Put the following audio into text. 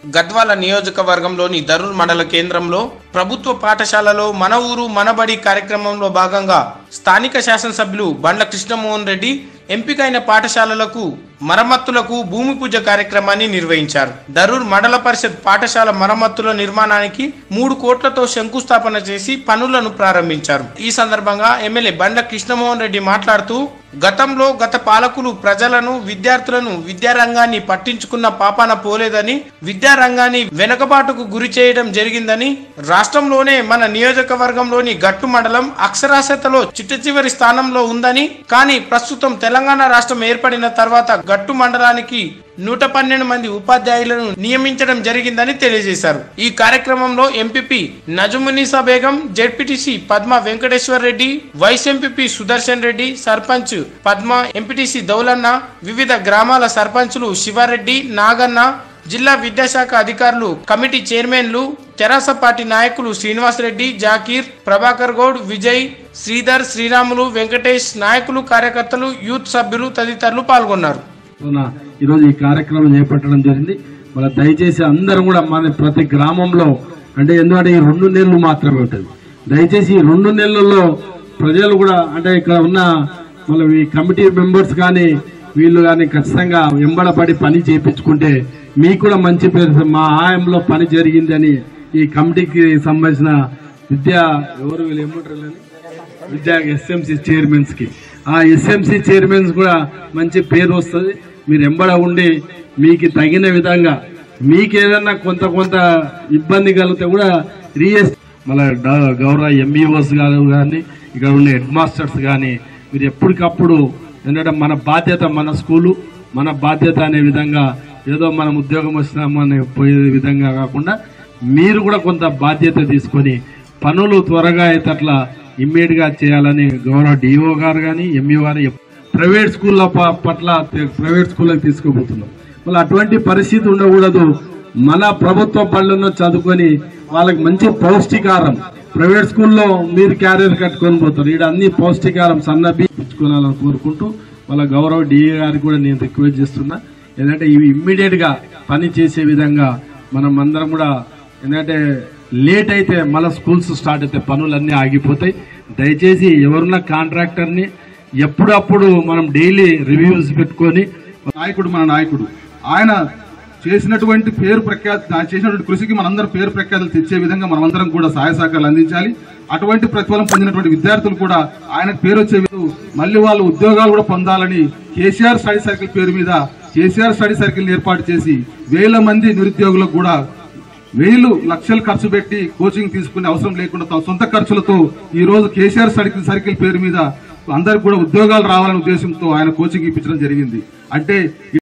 గద్వాల నియోజకవర్గంలోని దరూర్ మండల కేంద్రంలో ప్రభుత్వ పాఠశాలలో మన ఊరు మనబడి కార్యక్రమంలో భాగంగా స్థానిక శాసనసభ్యులు బండ్ల కృష్ణమోహన్ రెడ్డి ఎంపికైన పాఠశాలలకు మరమ్మతులకు భూమి పూజ కార్యక్రమాన్ని నిర్వహించారు. దరూర్ మండల పరిషత్ పాఠశాల మరమ్మతుల నిర్మాణానికి 3 కోట్లతో శంకుస్థాపన చేసి పనులను ప్రారంభించారు. ఈ సందర్భంగా ఎమ్మెల్యే బండ్ల కృష్ణమోహన్ రెడ్డి మాట్లాడుతూ గతంలో గత పాలకులు ప్రజలను విద్యార్థులను విద్యారంగాన్ని పట్టించుకున్న పాపాన పోలేదని, విద్యారంగాన్ని వెనుకబాటుకు గురి చేయడం జరిగిందని, రాష్ట్రంలోనే మన నియోజకవర్గంలోని గట్టు మండలం అక్షరాస్యతలో చిట్టచివరి స్థానంలో ఉందని, కానీ ప్రస్తుతం తెలంగాణ రాష్ట్రం ఏర్పడిన తర్వాత గట్టు మండలానికి 112 మంది ఉపాధ్యాయులను నియమించడం జరిగిందని తెలియజేశారు. ఈ కార్యక్రమంలో MPP Najamunisa Begum, ZPTC Padma Venkateshwar Reddy, vice MPP Sudarshan Reddy, sarpanch Padma, MPTC Daulanna, వివిధ గ్రామాల సర్పంచులు శివారెడ్డి, నాగన్న, జిల్లా విద్యాశాఖ అధికారులు, కమిటీ చైర్మన్లు, తెరాస పార్టీ నాయకులు శ్రీనివాసరెడ్డి, జాకీర్, ప్రభాకర్ గౌడ్, విజయ్, శ్రీధర్, శ్రీరాములు, వెంకటేష్, నాయకులు, కార్యకర్తలు, యూత్ సభ్యులు తదితరులు పాల్గొన్నారు. ఈరోజు ఈ కార్యక్రమం చేపట్టడం జరిగింది. మన దయచేసి అందరూ కూడా మన ప్రతి గ్రామంలో అంటే ఎందుకంటే ఈ 2 నెలలు మాత్రమే ఉంటుంది. దయచేసి ఈ 2 నెలల్లో ప్రజలు కూడా అంటే ఇక్కడ ఉన్న మన ఈ కమిటీ మెంబర్స్ కానీ వీళ్ళు కానీ ఖచ్చితంగా వెంబడపడి పని చేయించుకుంటే మీకు కూడా మంచి పేరు, మా ఆయంలో పని జరిగిందని ఈ కమిటీకి సంబంధించిన విద్యా ఎస్ఎంసీ చైర్మన్స్ కి ఆ ఎస్ఎంసీ చైర్మన్స్ కూడా మంచి పేరు వస్తుంది. మీరు ఎంబడ ఉండి మీకు తగిన విధంగా మీకు ఏదన్నా కొంత ఇబ్బంది కలిగితే కూడా మళ్ళీ గౌరవ ఎంఈఓస్ గారు కానీ ఇక్కడ ఉన్న హెడ్ మాస్టర్స్ కానీ మీరు ఎప్పటికప్పుడు ఎందుకంటే మన బాధ్యత, మన స్కూలు మన బాధ్యత అనే విధంగా ఏదో మనం ఉద్యోగం వచ్చినామని పోయే విధంగా కాకుండా మీరు కూడా కొంత బాధ్యత తీసుకొని పనులు త్వరగా అయ్యేటట్లా ఇమ్మీడియట్ గా చేయాలని గౌరవ డిఓ గారు కానీ ఎంఈఓ గారు ప్రైవేట్ స్కూళ్ళ పట్ల ప్రైవేట్ స్కూళ్ళకి తీసుకుపోతున్నాం. మళ్ళీ అటువంటి పరిస్థితి ఉండకూడదు. మన ప్రభుత్వ బళ్ళను చదువుకొని వాళ్ళకి మంచి పౌష్టికారం, ప్రైవేట్ స్కూల్లో మీరు క్యారియర్ కట్టుకొని పోతారు, ఇక్కడ అన్ని పౌష్టికారం సన్నబి పుచ్చుకోవాలని కోరుకుంటూ వాళ్ళ గౌరవ డిఏ గారికి కూడా నేను రిక్వెస్ట్ చేస్తున్నా. ఎందుకంటే ఇవి ఇమ్మీడియట్ గా పని చేసే విధంగా మనం అందరం కూడా, ఎందుకంటే లేట్ అయితే మళ్ళీ స్కూల్స్ స్టార్ట్ అయితే పనులన్నీ ఆగిపోతాయి. దయచేసి ఎవరున్న కాంట్రాక్టర్ని ఎప్పుడప్పుడు మనం డైలీ రివ్యూస్ పెట్టుకొని మన నాయకుడు ఆయన చేసినటువంటి చేసినటువంటి కృషికి మనందరం పేరు ప్రఖ్యాతులు తెచ్చే విధంగా మనమందరం కూడా సహాయ సహకారాలు అందించాలి. అటువంటి ప్రతిఫలం పొందినటువంటి విద్యార్థులు కూడా ఆయనకు పేరు వచ్చే మళ్ళీ వాళ్ళు ఉద్యోగాలు కూడా పొందాలని కేసీఆర్ స్టడీ సర్కిల్ పేరు మీద కేసీఆర్ స్టడీ సర్కిల్ ఏర్పాటు చేసి 1000 మంది నిరుద్యోగులకు కూడా 1000 లక్షలు ఖర్చు పెట్టి కోచింగ్ తీసుకునే అవసరం లేకుండా తమ సొంత ఖర్చులతో ఈ రోజు కేసీఆర్ స్టడీ సర్కిల్ పేరు మీద అందరికి కూడా ఉద్యోగాలు రావాలనే ఉద్దేశంతో ఆయన కోచింగ్ ఇప్పించడం జరిగింది. అంటే